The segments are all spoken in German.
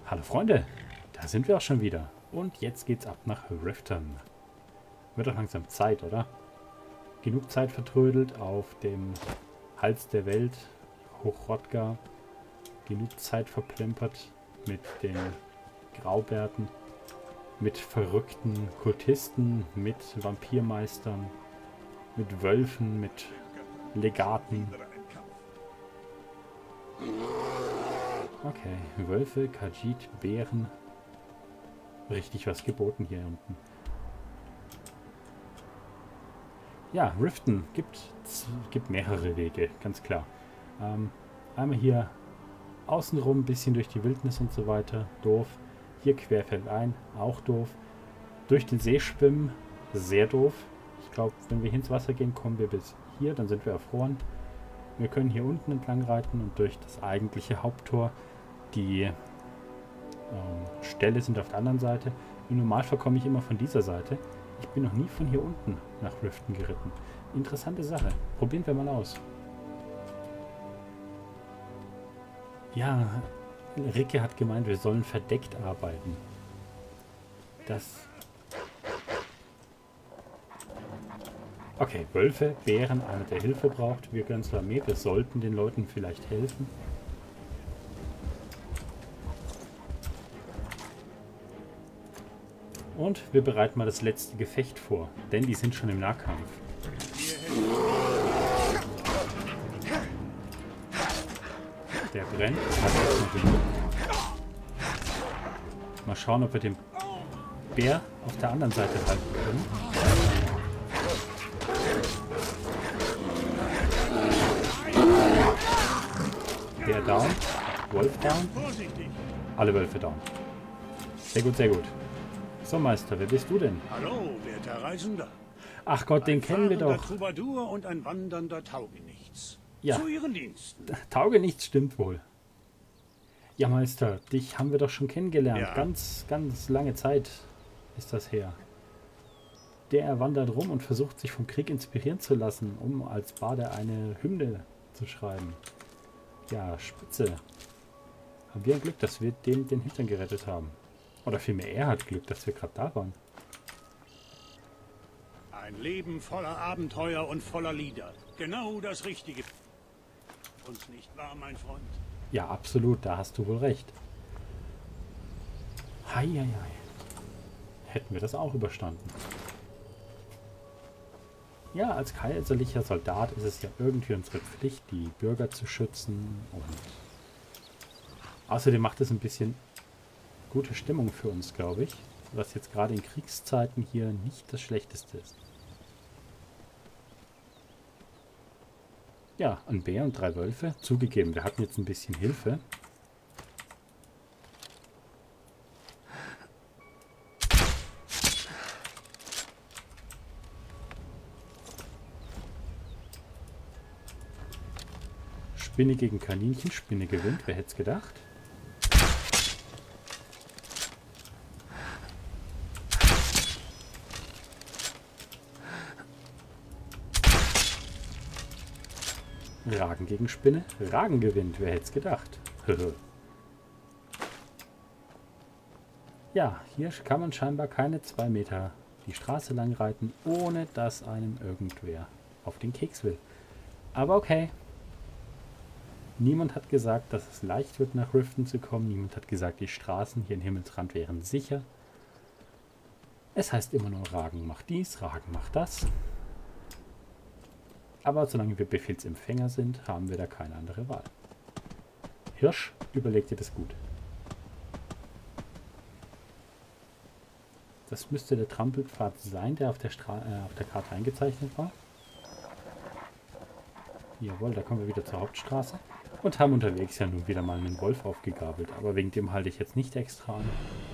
Hallo Freunde, da sind wir auch schon wieder. Und jetzt geht's ab nach Riften. Wird doch langsam Zeit, oder? Genug Zeit vertrödelt auf dem Hals der Welt, Hochrodgar. Genug Zeit verplempert mit den Graubärten, mit verrückten Kultisten, mit Vampirmeistern, mit Wölfen, mit Legaten. Okay, Wölfe, Khajiit, Bären. Richtig was geboten hier unten. Ja, Riften gibt mehrere Wege, ganz klar. Einmal hier außenrum, ein bisschen durch die Wildnis und so weiter, doof. Hier querfeldein, auch doof. Durch den See schwimmen, sehr doof. Ich glaube, wenn wir hier ins Wasser gehen, kommen wir bis hier, dann sind wir erfroren. Wir können hier unten entlang reiten und durch das eigentliche Haupttor. Die Ställe sind auf der anderen Seite. Im Normalfall komme ich immer von dieser Seite. Ich bin noch nie von hier unten nach Riften geritten. Interessante Sache. Probieren wir mal aus. Ja, Ricke hat gemeint, wir sollen verdeckt arbeiten. Okay, Wölfe, Bären, einer der Hilfe braucht. Wir gehören zur Armee, wir sollten den Leuten vielleicht helfen. Und wir bereiten mal das letzte Gefecht vor, denn die sind schon im Nahkampf. Der brennt. Mal schauen, ob wir den Bär auf der anderen Seite halten können. Bär down. Wolf down. Alle Wölfe down. Sehr gut, sehr gut. So, Meister, wer bist du denn? Hallo, werter Reisender. Ach Gott, den kennen wir doch. Troubadour und ein wandernder Taugenichts. Ja. Zu Ihren Diensten. Taugenichts stimmt wohl. Ja, Meister, dich haben wir doch schon kennengelernt. Ja. Ganz lange Zeit ist das her. Der wandert rum und versucht, sich vom Krieg inspirieren zu lassen, um als Barde eine Hymne zu schreiben. Ja, spitze. Haben wir ein Glück, dass wir dem den Hintern gerettet haben. Oder vielmehr, er hat Glück, dass wir gerade da waren. Ein Leben voller Abenteuer und voller Lieder. Genau das Richtige. Uns nicht wahr, mein Freund? Ja, absolut, da hast du wohl recht. Heieiei. Hätten wir das auch überstanden. Ja, als kaiserlicher Soldat ist es ja irgendwie unsere Pflicht, die Bürger zu schützen. Und außerdem macht es ein bisschen gute Stimmung für uns, glaube ich. Was jetzt gerade in Kriegszeiten hier nicht das Schlechteste ist. Ja, ein Bär und 3 Wölfe. Zugegeben, wir hatten jetzt ein bisschen Hilfe. Spinne gegen Kaninchen. Spinne gewinnt. Wer hätte es gedacht? Ragen gegen Spinne. Ragen gewinnt. Wer hätte es gedacht? Ja, hier kann man scheinbar keine 2 Meter die Straße lang reiten, ohne dass einem irgendwer auf den Keks will. Aber okay. Niemand hat gesagt, dass es leicht wird, nach Riften zu kommen. Niemand hat gesagt, die Straßen hier in Himmelsrand wären sicher. Es heißt immer nur, Ragen macht dies, Ragen macht das. Aber solange wir Befehlsempfänger sind, haben wir da keine andere Wahl. Hirsch, überleg dir das gut. Das müsste der Trampelpfad sein, der auf der Karte eingezeichnet war. Jawohl, da kommen wir wieder zur Hauptstraße. Und haben unterwegs ja nun wieder mal einen Wolf aufgegabelt. Aber wegen dem halte ich jetzt nicht extra an.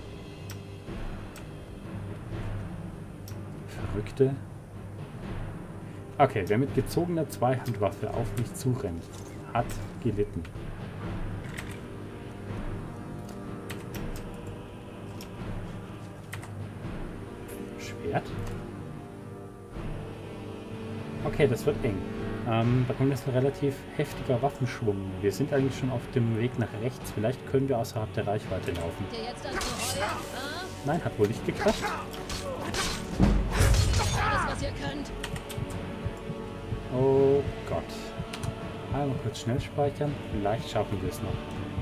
Verrückte. Okay, wer mit gezogener Zweihandwaffe auf mich zurennt, hat gelitten. Schwert? Okay, das wird eng. Da kommt jetzt ein relativ heftiger Waffenschwung. Wir sind eigentlich schon auf dem Weg nach rechts. Vielleicht können wir außerhalb der Reichweite laufen. Nein, hat wohl nicht geklappt. Alles, was ihr könnt. Oh Gott. Einmal kurz schnell speichern. Vielleicht schaffen wir es noch.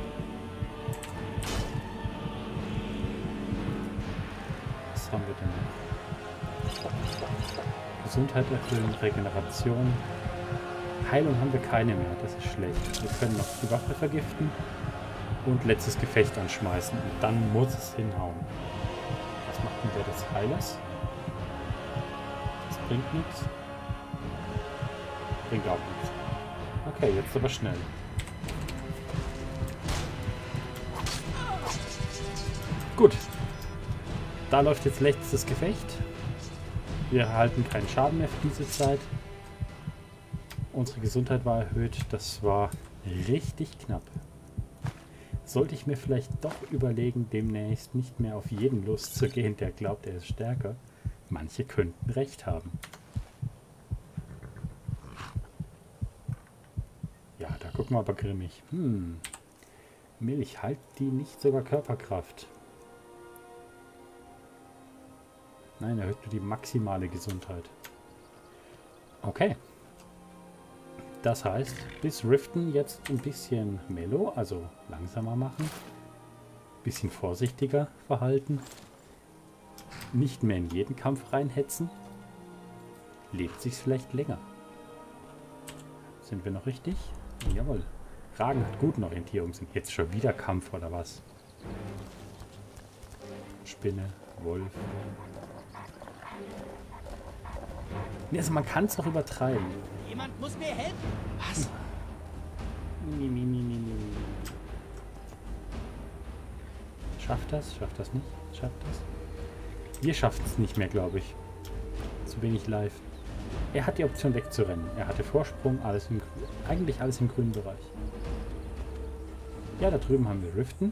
Was haben wir denn noch? Gesundheit erfüllen, Regeneration. Heilung haben wir keine mehr, das ist schlecht. Wir können noch die Waffe vergiften und letztes Gefecht anschmeißen. Und dann muss es hinhauen. Was macht denn der des Heilers? Das bringt nichts. Bringt auch nichts. Okay, jetzt aber schnell. Gut. Da läuft jetzt letztes Gefecht. Wir erhalten keinen Schaden mehr für diese Zeit. Unsere Gesundheit war erhöht. Das war richtig knapp. Sollte ich mir vielleicht doch überlegen, demnächst nicht mehr auf jeden loszugehen, der glaubt, er ist stärker. Manche könnten recht haben. Ja, da gucken wir aber grimmig. Milch, halt die nicht sogar Körperkraft? Nein, erhöht nur die maximale Gesundheit. Okay. Das heißt, bis Riften jetzt ein bisschen mellow, also langsamer machen. Bisschen vorsichtiger verhalten. Nicht mehr in jeden Kampf reinhetzen. Lebt sich's vielleicht länger. Sind wir noch richtig? Jawohl. Ragen hat guten Orientierungssinn. Jetzt schon wieder Kampf oder was? Spinne, Wolf. Nee, also man kann es doch übertreiben. Jemand muss mir helfen. Was? Schafft das? Schafft das nicht? Schafft das? Wir schaffen es nicht mehr, glaube ich. Zu wenig live. Er hat die Option wegzurennen. Er hatte Vorsprung, eigentlich alles im grünen Bereich. Ja, da drüben haben wir Riften.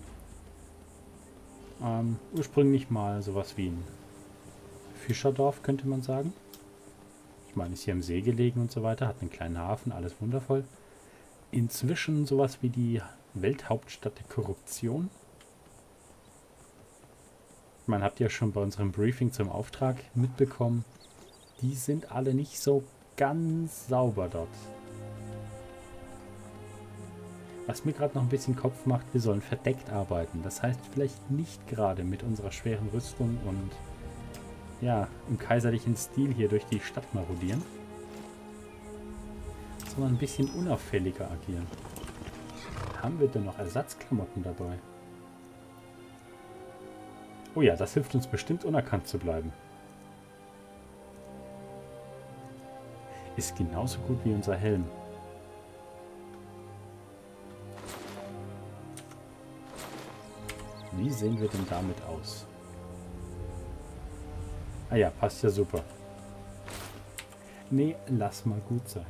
Ursprünglich mal sowas wie ein Fischerdorf, könnte man sagen. Ich meine, ist hier am See gelegen und so weiter, hat einen kleinen Hafen, alles wundervoll. Inzwischen sowas wie die Welthauptstadt der Korruption. Man habt ja schon bei unserem Briefing zum Auftrag mitbekommen, die sind alle nicht so ganz sauber dort. Was mir gerade noch ein bisschen Kopf macht, wir sollen verdeckt arbeiten. Das heißt vielleicht nicht gerade mit unserer schweren Rüstung und ja, im kaiserlichen Stil hier durch die Stadt marodieren, sondern ein bisschen unauffälliger agieren. Haben wir denn noch Ersatzklamotten dabei? Oh ja, das hilft uns bestimmt, unerkannt zu bleiben. Ist genauso gut wie unser Helm. Wie sehen wir denn damit aus? Ah ja, passt ja super. Nee, lass mal gut sein.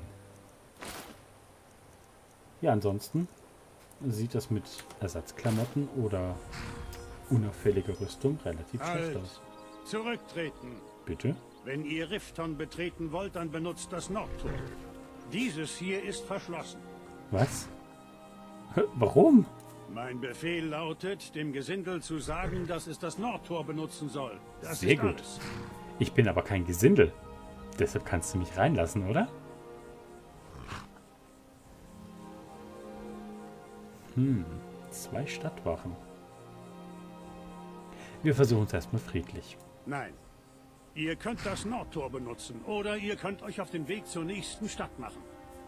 Ja, ansonsten sieht das mit Ersatzklamotten oder unauffälliger Rüstung relativ schlecht aus. Zurücktreten. Bitte? Wenn ihr Rifton betreten wollt, dann benutzt das Nordtor. Dieses hier ist verschlossen. Was? Warum? Mein Befehl lautet, dem Gesindel zu sagen, dass es das Nordtor benutzen soll. Das Sehr ist gut. alles. Ich bin aber kein Gesindel. Deshalb kannst du mich reinlassen, oder? Zwei Stadtwachen. Wir versuchen es erstmal friedlich. Nein. Ihr könnt das Nordtor benutzen oder ihr könnt euch auf den Weg zur nächsten Stadt machen.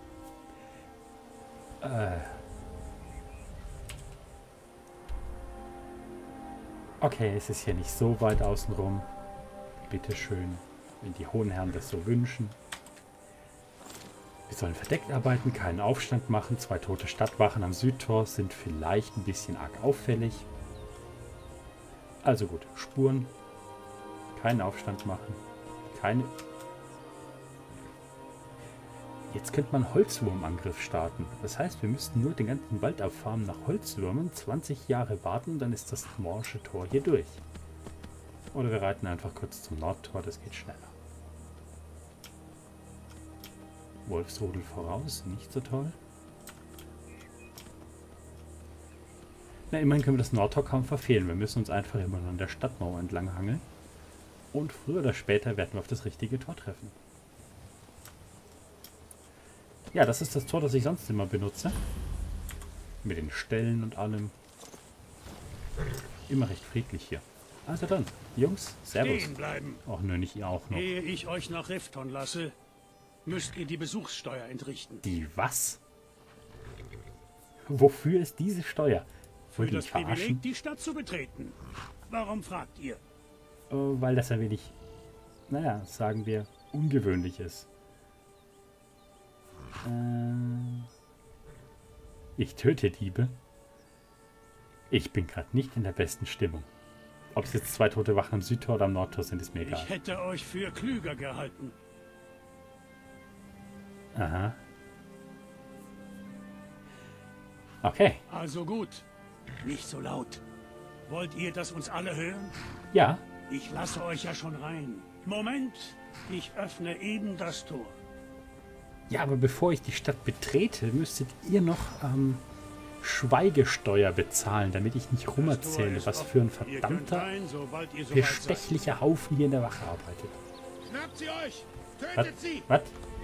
Okay, es ist hier nicht so weit außenrum. Bitteschön, wenn die hohen Herren das so wünschen. Wir sollen verdeckt arbeiten, keinen Aufstand machen. 2 tote Stadtwachen am Südtor sind vielleicht ein bisschen arg auffällig. Also gut, Spuren. Keinen Aufstand machen. Keine... Jetzt könnte man Holzwurmangriff starten. Das heißt, wir müssten nur den ganzen Wald abfarmen nach Holzwürmen, 20 Jahre warten, dann ist das morsche Tor hier durch. Oder wir reiten einfach kurz zum Nordtor, das geht schneller. Wolfsrudel voraus, nicht so toll. Na, immerhin können wir das Nordtor kaum verfehlen. Wir müssen uns einfach immer nur an der Stadtmauer entlang hangeln. Und früher oder später werden wir auf das richtige Tor treffen. Ja, das ist das Tor, das ich sonst immer benutze. Mit den Ställen und allem. Immer recht friedlich hier. Also dann, Jungs, servus. Stehen bleiben. Ach nö, nicht ihr auch noch. Ehe ich euch nach Rifton lasse, müsst ihr die Besuchssteuer entrichten. Die was? Wofür ist diese Steuer? Für Wollt ihr das mich verarschen? Privileg, die Stadt zu betreten. Warum fragt ihr? Weil das ein wenig, naja, sagen wir, ungewöhnlich ist. Ich töte Diebe. Ich bin gerade nicht in der besten Stimmung. Ob es jetzt 2 tote Wachen am Südtor oder am Nordtor sind, ist mir egal. Ich hätte euch für klüger gehalten. Aha. Okay. Also gut, nicht so laut. Wollt ihr, dass uns alle hören? Ja. Ich lasse euch ja schon rein. Moment, ich öffne eben das Tor. Ja, aber bevor ich die Stadt betrete, müsstet ihr noch Schweigesteuer bezahlen, damit ich nicht rumerzähle, was für ein verdammter, bestechlicher Haufen hier in der Wache arbeitet. Schnappt sie euch! Was? Tötet sie! Was?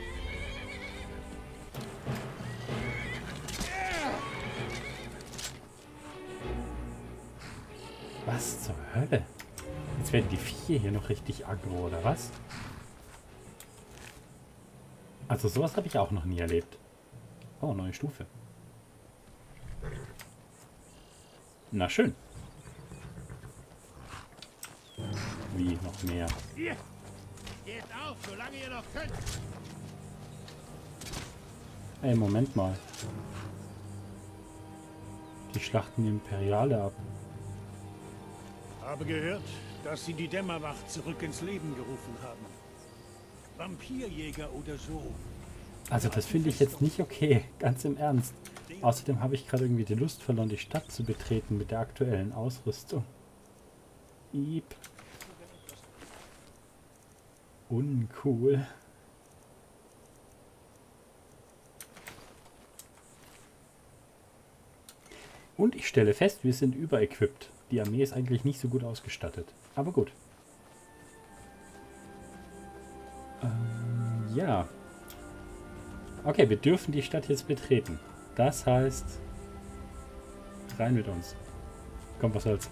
Was zur Hölle? Jetzt werden die Viecher hier noch richtig aggro, oder was? Also sowas habe ich auch noch nie erlebt. Oh, neue Stufe. Na schön. Wie, noch mehr? Hier! Geht auf, solange ihr noch könnt! Ey, Moment mal. Die schlachten die Imperiale ab. Habe gehört, dass sie die Dämmerwacht zurück ins Leben gerufen haben. Vampirjäger oder so. Also das finde ich jetzt nicht okay, ganz im Ernst. Außerdem habe ich gerade irgendwie die Lust verloren, die Stadt zu betreten mit der aktuellen Ausrüstung. Iep. Uncool. Und ich stelle fest, wir sind überequipped. Die Armee ist eigentlich nicht so gut ausgestattet. Aber gut. Ja. Okay, wir dürfen die Stadt jetzt betreten. Das heißt, rein mit uns. Komm, was soll's.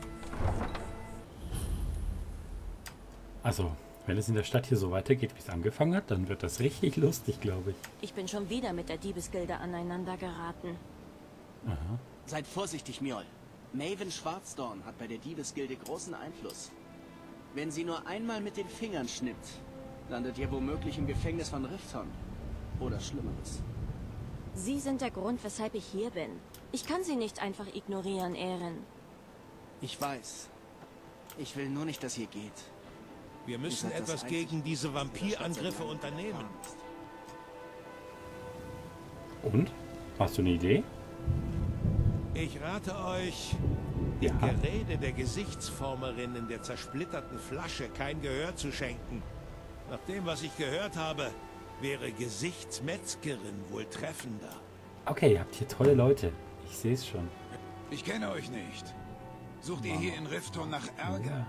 Also, wenn es in der Stadt hier so weitergeht, wie es angefangen hat, dann wird das richtig lustig, glaube ich. Ich bin schon wieder mit der Diebesgilde aneinander geraten. Aha. Seid vorsichtig, Mjol. Maven Schwarzdorn hat bei der Diebesgilde großen Einfluss. Wenn sie nur einmal mit den Fingern schnippt, landet ihr womöglich im Gefängnis von Rifton. Oder Schlimmeres. Sie sind der Grund, weshalb ich hier bin. Ich kann Sie nicht einfach ignorieren, Eren. Ich weiß. Ich will nur nicht, dass ihr geht. Wir müssen etwas gegen diese Vampirangriffe unternehmen. Und? Hast du eine Idee? Ich rate euch, Ja. dem Gerede der Gesichtsformerin in der zersplitterten Flasche kein Gehör zu schenken. Nach dem, was ich gehört habe, wäre Gesichtsmetzgerin wohl treffender. Okay, ihr habt hier tolle Leute. Ich sehe es schon. Ich kenne euch nicht. Sucht ihr hier in Rifton nach Ärger?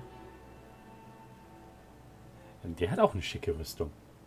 Der hat auch eine schicke Rüstung.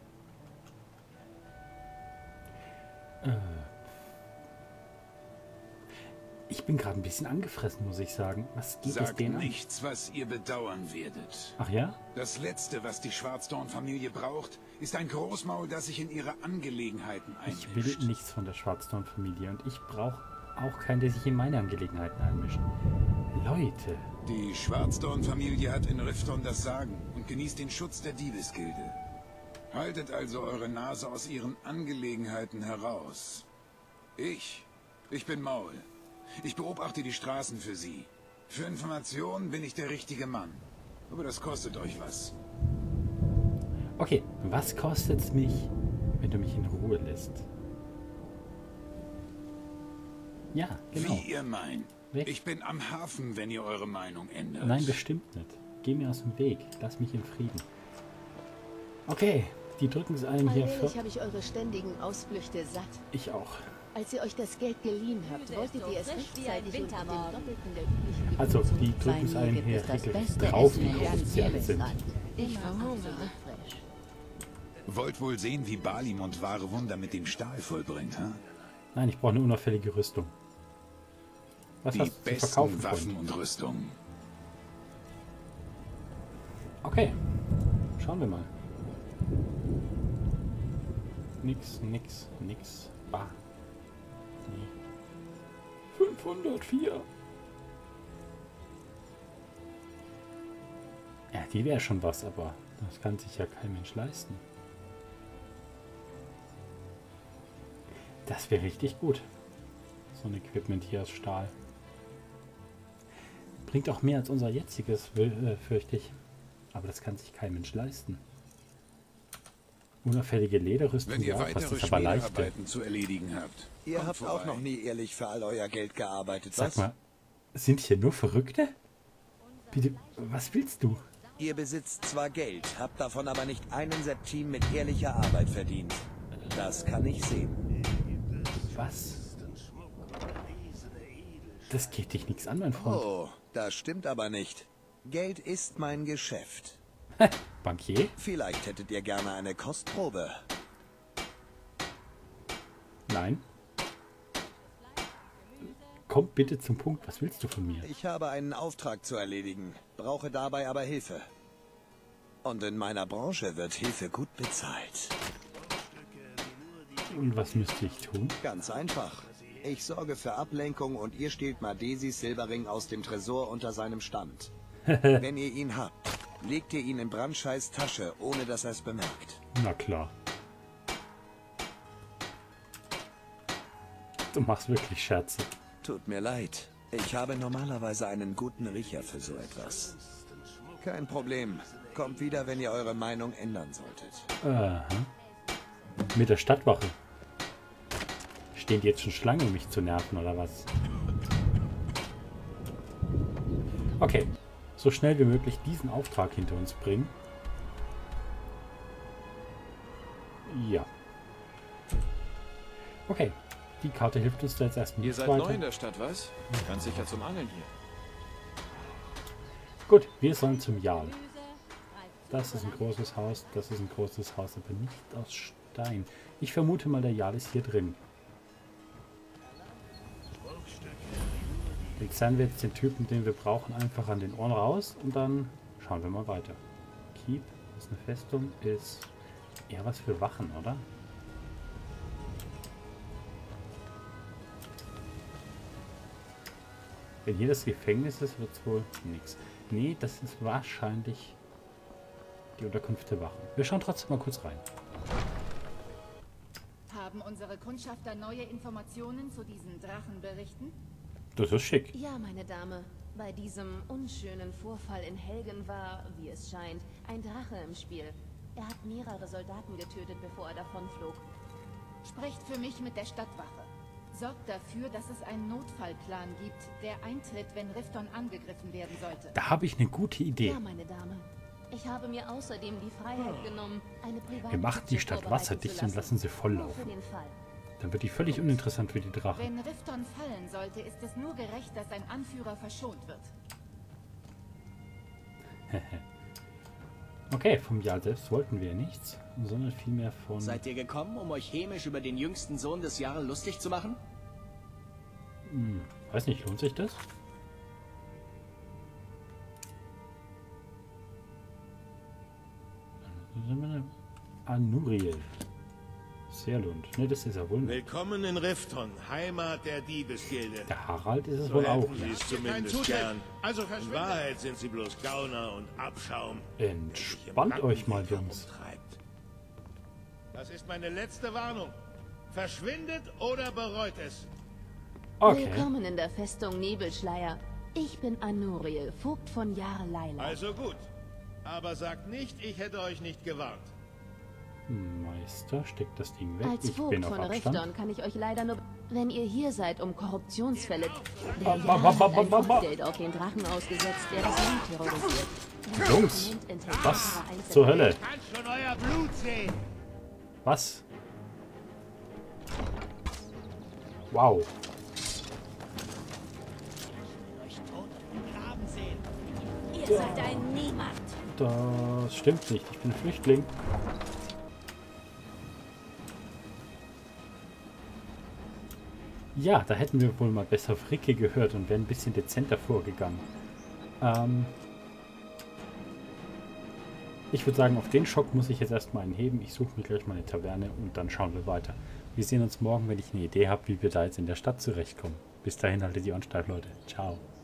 Ich bin gerade ein bisschen angefressen, muss ich sagen. Was geht es Sagt denen an? nichts, was ihr bedauern werdet. Ach ja? Das Letzte, was die Schwarzdorn-Familie braucht, ist ein Großmaul, das sich in ihre Angelegenheiten Ich will einmischt. nichts von der Schwarzdorn-Familie und ich brauche auch keinen, der sich in meine Angelegenheiten einmischt. Leute. Die Schwarzdorn-Familie hat in Rifton das Sagen und genießt den Schutz der Diebesgilde. Haltet also eure Nase aus ihren Angelegenheiten heraus. Ich bin Maul. Ich beobachte die Straßen für sie. Für Informationen bin ich der richtige Mann. Aber das kostet euch was. Okay, was kostet's mich, wenn du mich in Ruhe lässt? Ja, genau. Wie ihr meint. Weg. Ich bin am Hafen, wenn ihr eure Meinung ändert. Nein, bestimmt nicht. Geh mir aus dem Weg. Lass mich in Frieden. Okay, Die drücken es einen hier für... Allmählich habe ich eure ständigen Ausflüchte satt. Ich auch. Als ihr euch das Geld geliehen habt, wolltet ihr es rechtzeitig und mit dem Doppelten der üblichen Also, die Bei drücken es mir einen gibt hier es das regelrecht beste drauf, Essen wie in groß ganz sie alle sind. Nebelstrand. Ich verhungere. Frisch. Wollt wohl sehen, wie Balimund wahre Wunder mit dem Stahl vollbringt, ha? Nein, ich brauche eine unauffällige Rüstung. Was Die hast du zu besten verkaufen, Waffen Freund? und Rüstungen. Okay, schauen wir mal. Nix, nix, nix. Bah. Nee. 504. Ja, die wäre schon was, aber das kann sich ja kein Mensch leisten. Das wäre richtig gut. So ein Equipment hier aus Stahl. Bringt auch mehr als unser jetziges, fürchte ich. Aber das kann sich kein Mensch leisten. Unauffällige Lederrüstung, Wenn ihr ja, was weitere ist aber leichter. Schmiedearbeiten zu erledigen habt. Ihr kommt habt vorbei. auch noch nie ehrlich für all euer Geld gearbeitet, Sag was? mal, sind hier nur Verrückte? Bitte, was willst du? Ihr besitzt zwar Geld, habt davon aber nicht einen Septim mit ehrlicher Arbeit verdient. Das kann ich sehen. Was? Das geht dich nichts an, mein Freund. Oh, das stimmt aber nicht. Geld ist mein Geschäft. Bankier? Vielleicht hättet ihr gerne eine Kostprobe. Nein. Komm bitte zum Punkt, was willst du von mir? Ich habe einen Auftrag zu erledigen, brauche dabei aber Hilfe. Und in meiner Branche wird Hilfe gut bezahlt. Und was müsste ich tun? Ganz einfach. Ich sorge für Ablenkung und ihr stehlt Madesis Silberring aus dem Tresor unter seinem Stand. Wenn ihr ihn habt, legt ihr ihn in Brandscheiß Tasche, ohne dass er es bemerkt. Na klar. Du machst wirklich Scherze. Tut mir leid. Ich habe normalerweise einen guten Riecher für so etwas. Kein Problem. Kommt wieder, wenn ihr eure Meinung ändern solltet. Aha. Mit der Stadtwache. Stehen die jetzt schon Schlange, um mich zu nerven, oder was? Okay. So schnell wie möglich diesen Auftrag hinter uns bringen. Ja. Okay. Die Karte hilft uns da jetzt erstmal Ihr nicht seid weiter. neu in der Stadt, was? Ganz sicher zum Angeln hier. Gut, wir sollen zum Jarl. Das ist ein großes Haus, das ist ein großes Haus, aber nicht aus Stein. Ich vermute mal, der Jarl ist hier drin. Fixern wir jetzt den Typen, den wir brauchen, einfach an den Ohren raus und dann schauen wir mal weiter. Keep ist eine Festung, ist eher was für Wachen, oder? Wenn hier das Gefängnis ist, wird es wohl nichts. Nee, das ist wahrscheinlich die Unterkunft der Wachen. Wir schauen trotzdem mal kurz rein. Haben unsere Kundschafter neue Informationen zu diesen Drachenberichten? Das ist schick. Ja, meine Dame. Bei diesem unschönen Vorfall in Helgen war, wie es scheint, ein Drache im Spiel. Er hat mehrere Soldaten getötet, bevor er davonflog. Sprecht für mich mit der Stadtwache. Sorgt dafür, dass es einen Notfallplan gibt, der eintritt, wenn Rifton angegriffen werden sollte. Da habe ich eine gute Idee. Ja, meine Dame. Ich habe mir außerdem die Freiheit genommen, eine private Wir machen die Kutsche Stadt vorbereiten wasserdicht zu und lassen sie Nur für volllaufen. den Fall. Dann wird die völlig uninteressant für die Drachen. Wenn Rifton fallen sollte, ist es nur gerecht, dass sein Anführer verschont wird. Okay, vom Jarl selbst wollten wir nichts, sondern vielmehr von... Seid ihr gekommen, um euch hämisch über den jüngsten Sohn des Jarl lustig zu machen? Weiß nicht, lohnt sich das? Anuriel. Sehr lohnt. Ne, das ist ja wohl nicht. Willkommen in Rifton, Heimat der Diebesgilde. Der Harald ist es So wohl auch. hätten sie es zumindest gern. Also in Wahrheit sind sie bloß Gauner und Abschaum. Entspannt euch mal, Jungs. Das ist meine letzte Warnung. Verschwindet oder bereut es. Okay. Willkommen in der Festung Nebelschleier. Ich bin Anuriel, Vogt von Jarl Laila. Also gut. Aber sagt nicht, ich hätte euch nicht gewarnt. Meister, steckt das Ding weg. Als Ich Vogt bin auf von Abstand. Rifton kann ich euch leider nur... Wenn ihr hier seid, um Korruptionsfälle... Der Ba, ba, Jarl ba, hat ein ba, ba. Kopfgeld auf den Drachen ausgesetzt, der das Land terrorisiert. Jungs, was zur Hölle? Ich kann schon euer Blut sehen. Was? Wow. Ihr seid ein Niemand. Das stimmt nicht. Ich bin Flüchtling. Ja, da hätten wir wohl mal besser auf Ricke gehört und wären ein bisschen dezenter vorgegangen. Ich würde sagen, auf den Schock muss ich jetzt erstmal einen heben. Ich suche mir gleich mal eine Taverne und dann schauen wir weiter. Wir sehen uns morgen, wenn ich eine Idee habe, wie wir da jetzt in der Stadt zurechtkommen. Bis dahin haltet die Ohren steif, Leute. Ciao.